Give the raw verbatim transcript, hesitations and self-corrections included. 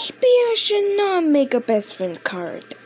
Maybe I should not make a best friend card.